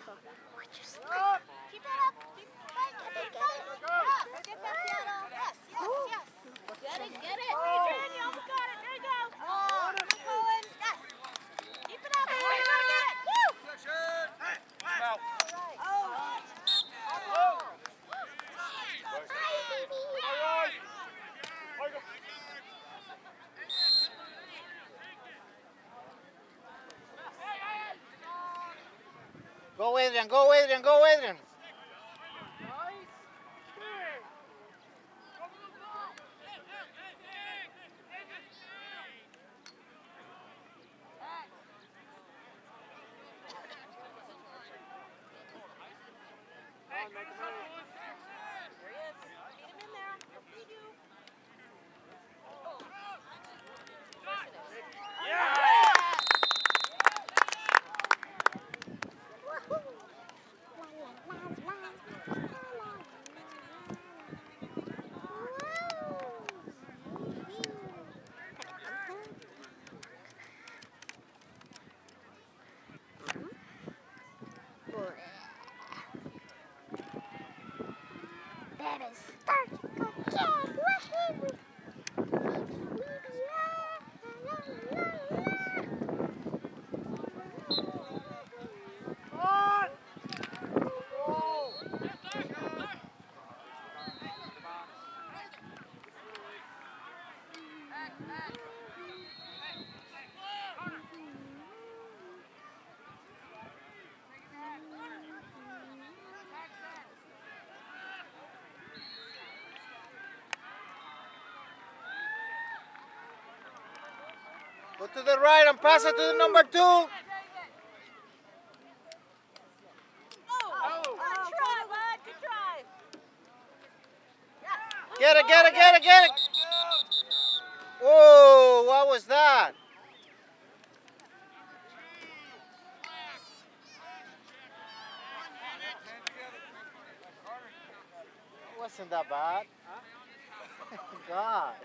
Keep that up. Keep fighting. Get it. Yes. Get that, Seattle. Yes. Get it. Adrian, you almost got it. There you go. Oh, come on, Cohen. Yes. Keep it up. You're going to get it. Woo. Out. Go Adrian. There he is. Feed him in there. He'll feed you. That is start again. Woohoo! Go to the right and pass it to the number 2. Oh, good try, bud. Good try. Yes. Get it. Oh, what was that? Wasn't that bad? God.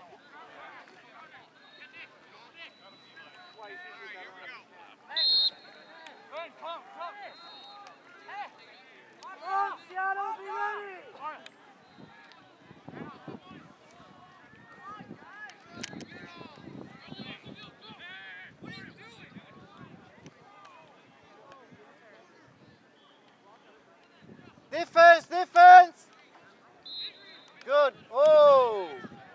Seattle, be ready! Defense! Good. Oh!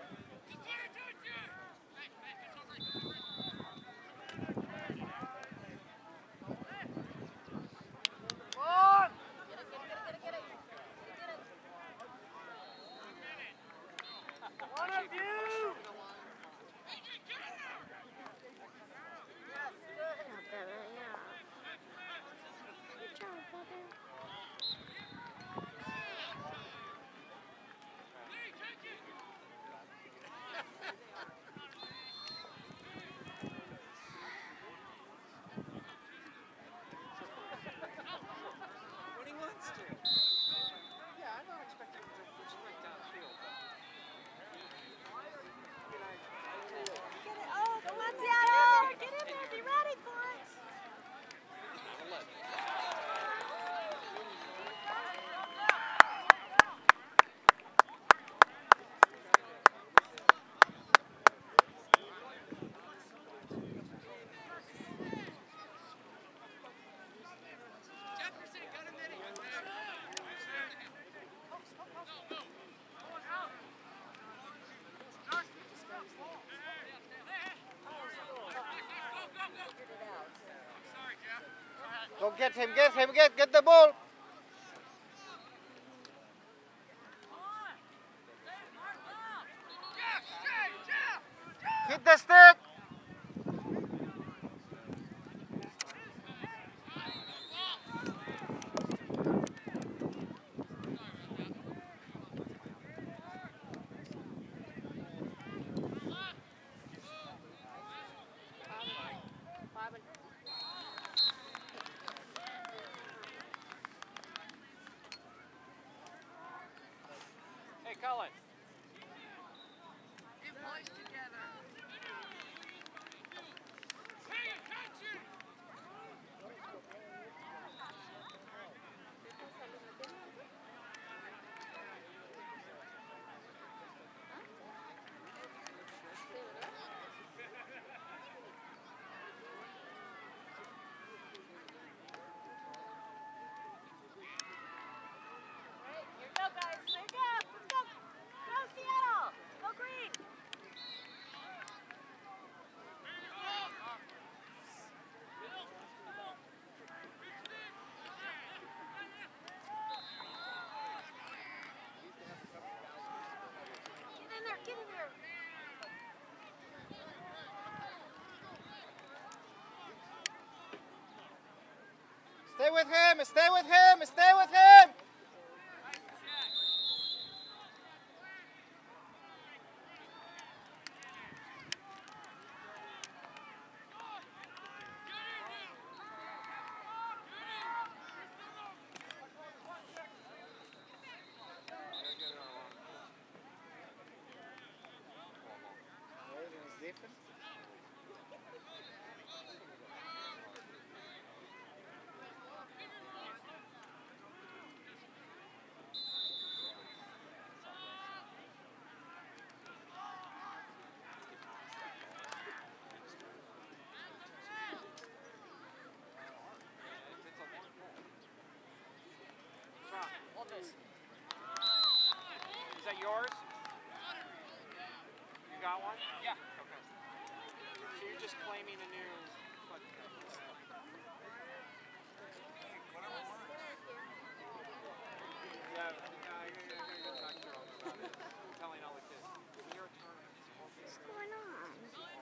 Get it. One of you! Yes, good. Good job, brother. When he wants to. Yeah, I'm not expecting him to sprint downfield, but... Get it. Oh, come on, Seattle. Get in there. Be ready for it. Go get him, get the ball. Hit the stick. Hey, Colin. Get boys together. Stay with him, stay with him, stay with him! Is that yours? You got one? Yeah. Okay. So you're just claiming a new. Yeah, I gotta go talk to her about it. I'm telling all the kids. When you're a tournament, What's going on?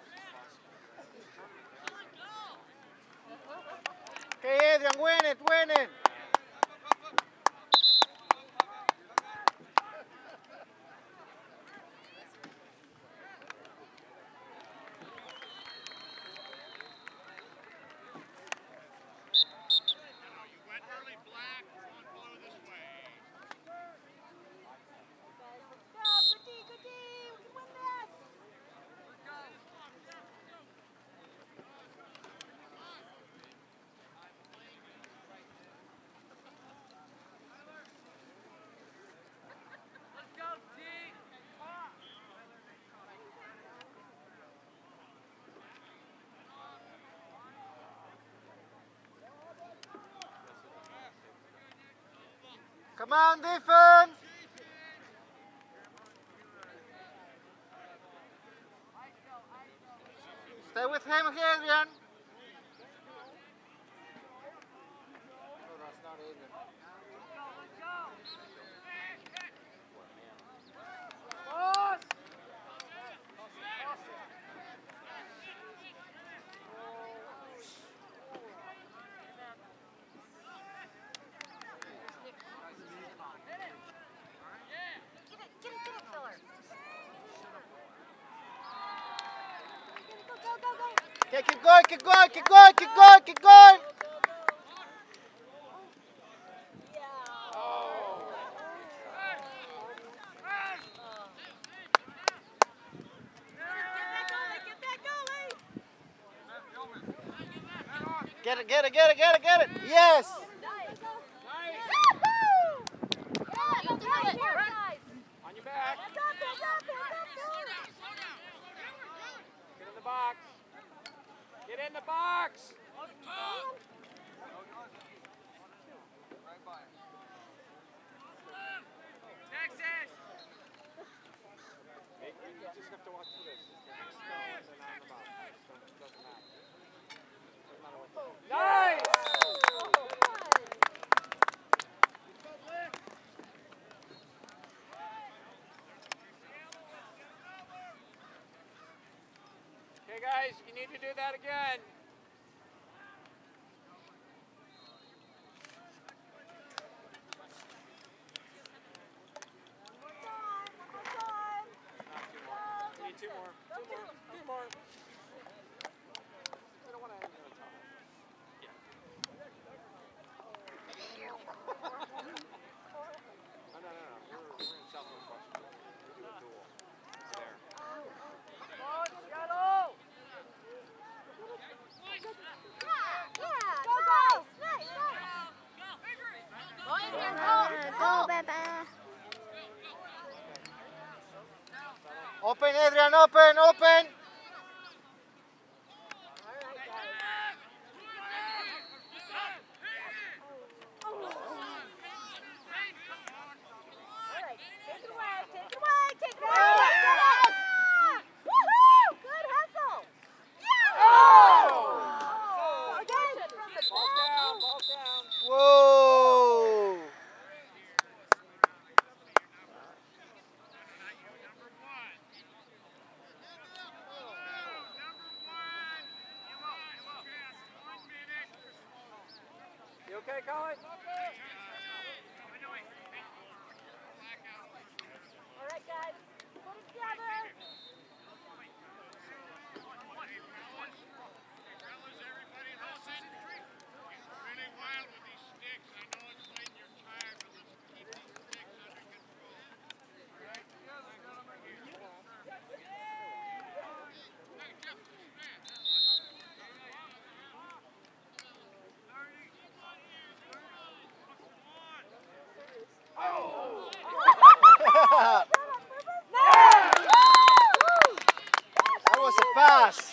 Okay, Adrian, win it, win it! Come on, defense! Stay with him, Adrian. No, that's not Adrian. Get it, Filler. Okay, keep going, keep going, keep going, keep going, keep going! Get it, get it, get it, get it, get it! Yes! On your back. Get in the box. Get in the box. Texas. You just have to watch for this. They're not in the box. So it doesn't matter. Doesn't matter what they do. Nice! Okay, guys, you need to do that again. Not two more. We need two more. Two more. Two more. I don't want to end the time. Yeah. No. We're in Southwest Washington. We do a duel. It's there. Go, Baba. Open, Adrian, open, open! Whoa! job. That was a pass.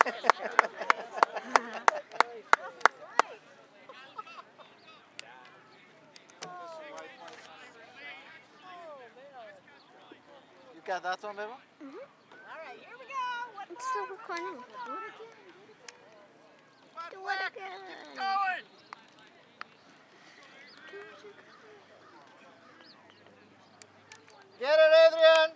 You got that one, Beba? All right, here we go. One It's still recording. Do it again. Get it, Adrian.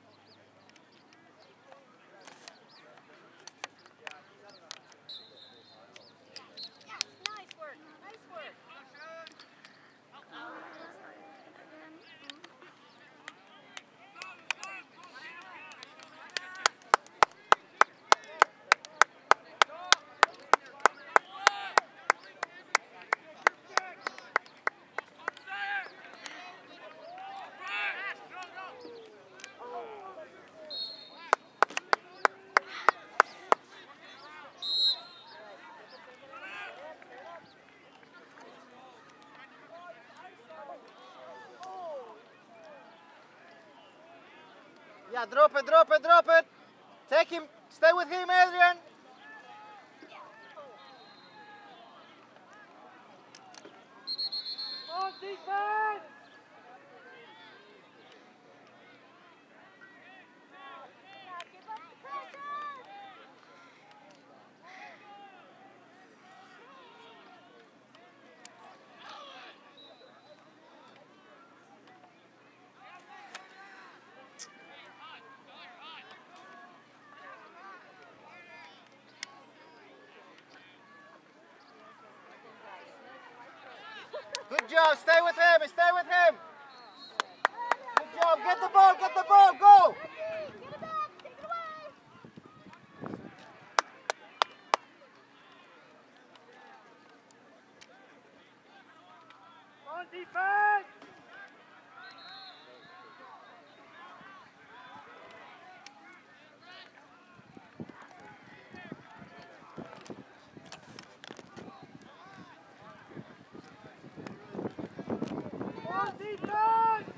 Yes, nice work. Nice work. Yeah, drop it, drop it, drop it. Take him. Stay with him, Adrian. Come on, defense! Give up the pressure. Good job. Stay with him. Stay with him. Good job. Get the ball. Get the ball. Go. Give it back. Take it away. Come on, defense! Come on, defense!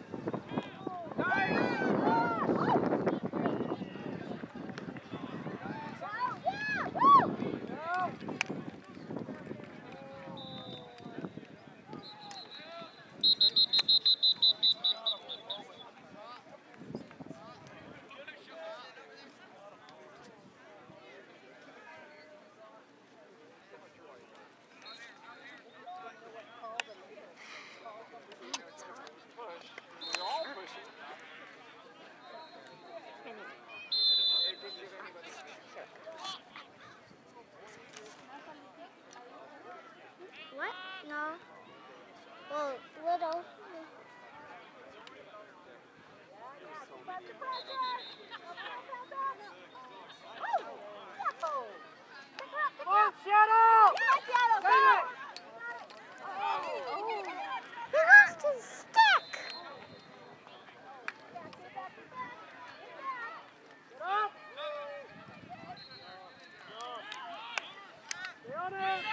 We're all pushing. What? No. Well, little. Come on, Seattle! He lost his stick. Get up! Stay on it!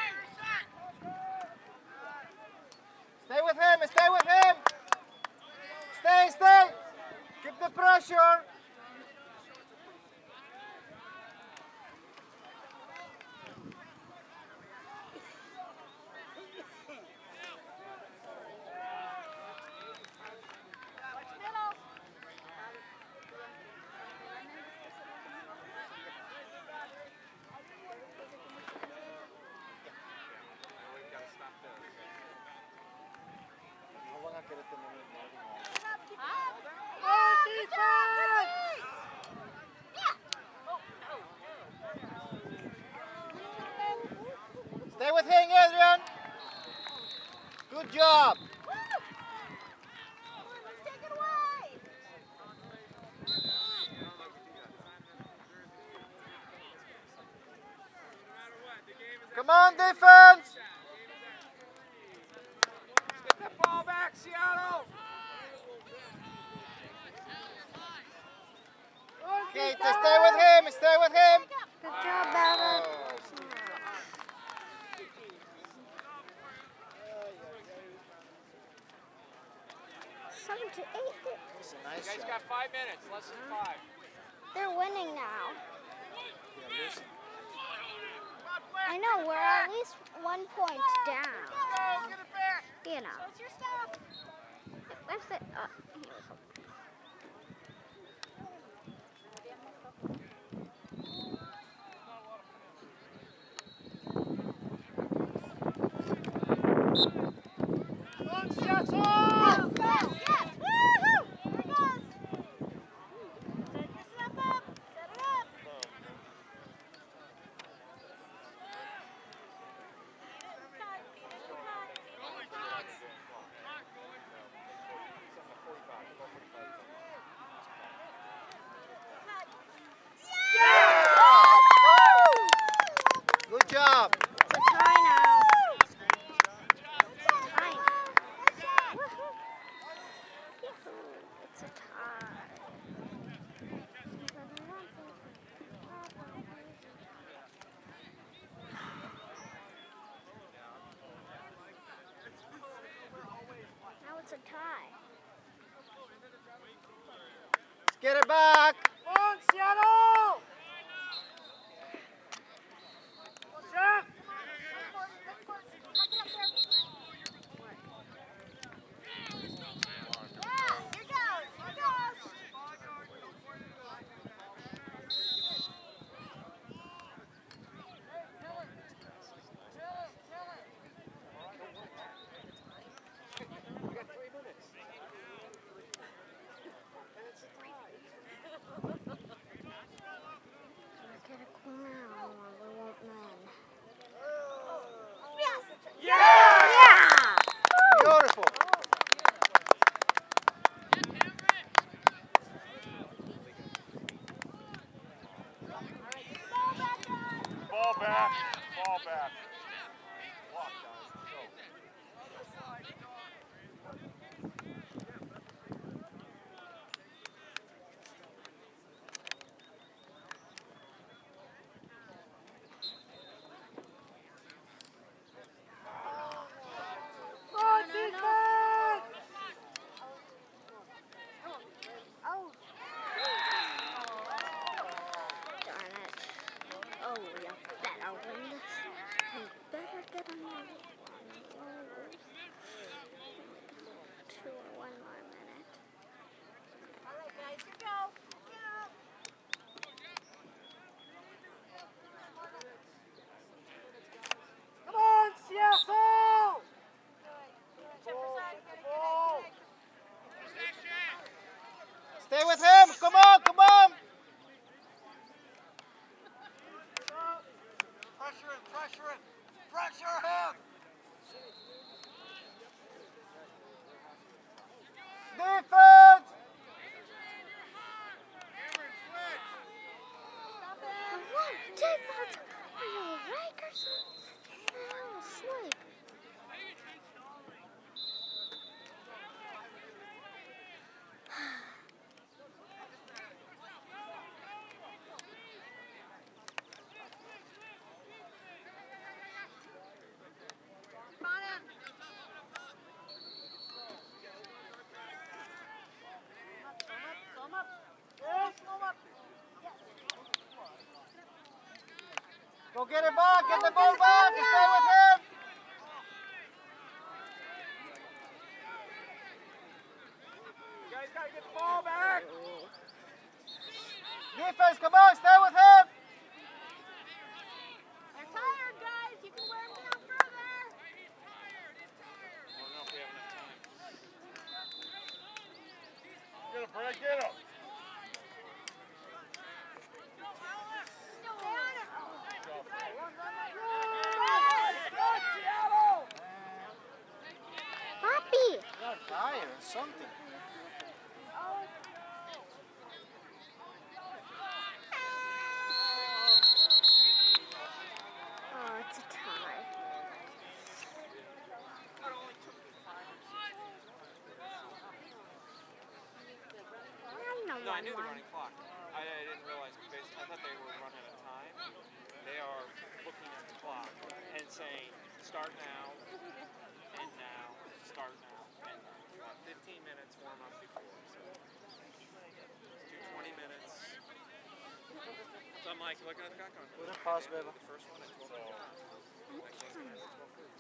Stay with him. Stay with him. Stay. Stay. Keep the pressure. No van a querer tener el Stay with him, Adrian. Good job. Let's take it away. Come on, defense. Get that ball back, Seattle! Okay, to stay with him. Stay with him. Good job, Bella. 7 to 8. That's a You nice guys shot. got 5 minutes, less than 5. They're winning now. Yeah, listen. I know, we're at least 1 point down. You know. What's your stuff? Where's the... here we go. Yes, yes. Woo-hoo! There it goes. Set yourself up. Set it up. Good job. It's a tie now. It's a tie now. Woohoo. Yahoo. It's a tie. Now it's a tie. Let's get it back. Come on, Seattle! Chef! Here goes. Here goes. We got 3 minutes. And it's a tie. Get a cool now or we won't win. Yes. Yeah! Beautiful. Ball back. Ball back. Walk, guys. Go. Oh. Darn it. Oh, you better win this. You better get another one. 2 or 1 more minute. All right, guys. Here we go. Get up. Come on, Seattle! Jefferson, Ball. Stay with him. Come on, come on. Pressure him, pressure him. Pressure him! Defense. What? Defense? Are you awake or something? I'm asleep. Thumb up. Yes, thumb up. Yes. Go get it back. Get the ball back. Stay with him. You guys gotta get the ball back! Defense, come on. Stay with him. They're tired, guys. You can wear them down further. I don't know if we have enough time. Get him, Brad, get him! Poppy! Got fire or something. Oh, it's a tie. No, I knew the running clock. I didn't realize, I thought they were running a time. They are looking at the clock and saying, start now, end now, start now, end now. 15 minutes warm up before. So So I'm like looking at the clock going, Put it pause, baby. the first one at 12:55. Next one's at 12:30.